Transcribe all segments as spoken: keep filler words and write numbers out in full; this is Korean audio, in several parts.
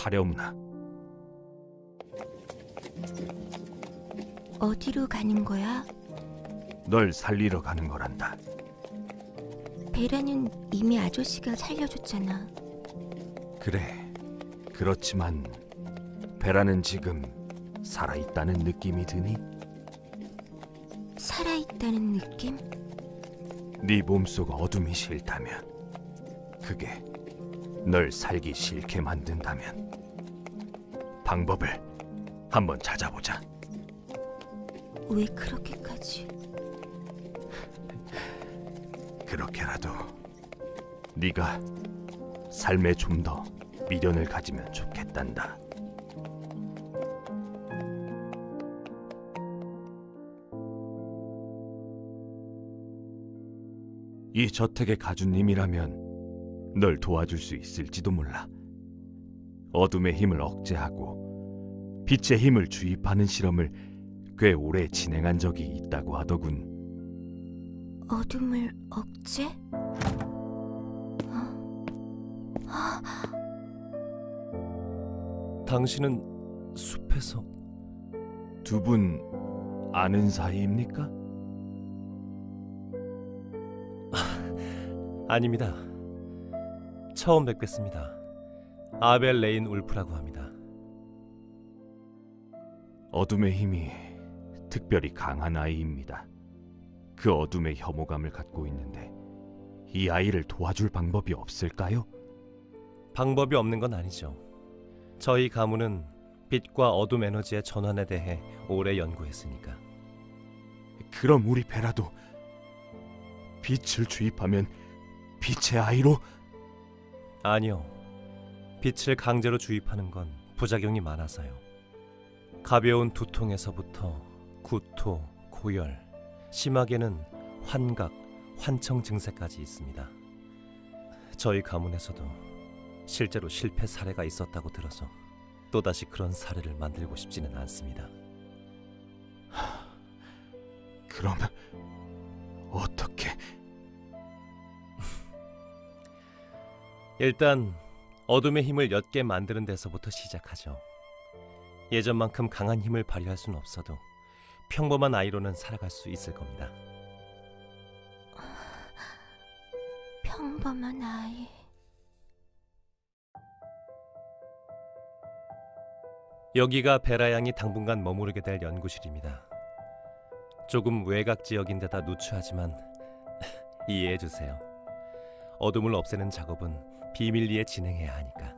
타려우나. 어디로 가는 거야? 널 살리러 가는 거란다. 베라는 이미 아저씨가 살려줬잖아. 그래, 그렇지만 베라는 지금 살아있다는 느낌이 드니? 살아있다는 느낌? 네 몸속 어둠이 싫다면, 그게 널 살기 싫게 만든다면 방법을 한번 찾아보자. 왜 그렇게까지? 그렇게라도 네가 삶에 좀 더 미련을 가지면 좋겠단다. 이 저택의 가주님이라면 널 도와줄 수 있을지도 몰라. 어둠의 힘을 억제하고 빛의 힘을 주입하는 실험을 꽤 오래 진행한 적이 있다고 하더군. 어둠을 억제? 당신은 숲에서... 두 분 아는 사이입니까? 아닙니다. 처음 뵙겠습니다. 아벨 레인 울프라고 합니다. 어둠의 힘이 특별히 강한 아이입니다. 그 어둠의 혐오감을 갖고 있는데 이 아이를 도와줄 방법이 없을까요? 방법이 없는 건 아니죠. 저희 가문은 빛과 어둠 에너지의 전환에 대해 오래 연구했으니까. 그럼 우리 베라도 빛을 주입하면 빛의 아이로? 아니요. 빛을 강제로 주입하는 건 부작용이 많아서요. 가벼운 두통에서부터 구토, 고열, 심하게는 환각, 환청 증세까지 있습니다. 저희 가문에서도 실제로 실패 사례가 있었다고 들어서 또다시 그런 사례를 만들고 싶지는 않습니다. 그럼 어떻게? 일단 어둠의 힘을 옅게 만드는 데서부터 시작하죠. 예전만큼 강한 힘을 발휘할 수는 없어도 평범한 아이로는 살아갈 수 있을 겁니다. 평범한 아이... 여기가 베라 양이 당분간 머무르게 될 연구실입니다. 조금 외곽 지역인데다 누추하지만 이해해 주세요. 어둠을 없애는 작업은 비밀리에 진행해야 하니까.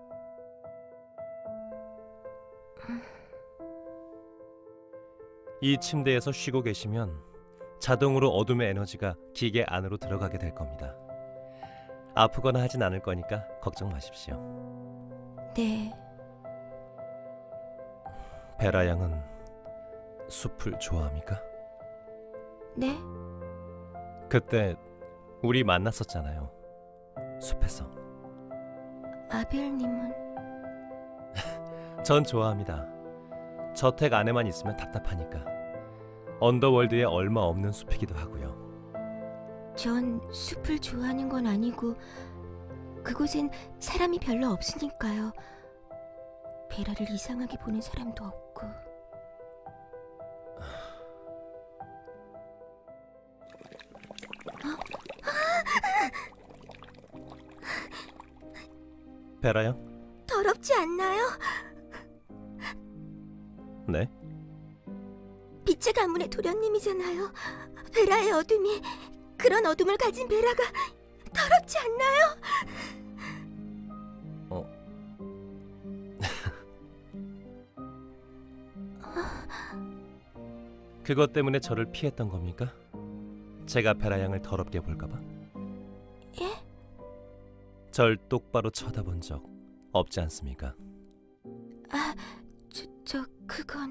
이 침대에서 쉬고 계시면 자동으로 어둠의 에너지가 기계 안으로 들어가게 될 겁니다. 아프거나 하진 않을 거니까 걱정 마십시오. 네... 베라 양은 숲을 좋아합니까? 네? 그때 우리 만났었잖아요. 숲에서. 아벨님은? 전 좋아합니다. 저택 안에만 있으면 답답하니까. 언더월드에 얼마 없는 숲이기도 하고요. 전 숲을 좋아하는 건 아니고 그곳엔 사람이 별로 없으니까요. 베라를 이상하게 보는 사람도 없고. 베라요? 더럽지 않나요? 네? 빛의 가문의 도련님이잖아요. 베라의 어둠이, 그런 어둠을 가진 베라가 더럽지 않나요? 어... 그것 때문에 저를 피했던 겁니까? 제가 베라 양을 더럽게 볼까봐? 예? 절 똑바로 쳐다본 적 없지 않습니까? 아, 저, 저 그건...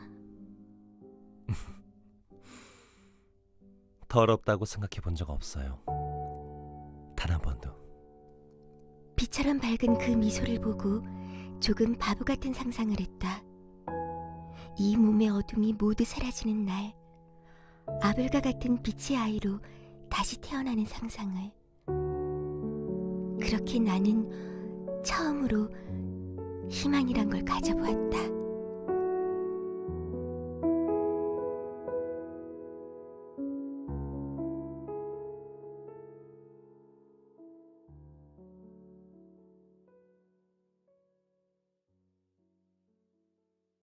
더럽다고 생각해 본 적 없어요. 단 한 번도. 비처럼 밝은 그 미소를 보고 조금 바보 같은 상상을 했다. 이 몸의 어둠이 모두 사라지는 날, 아벨과 같은 빛의 아이로 다시 태어나는 상상을. 그렇게 나는 처음으로 희망이란 걸 가져보았다.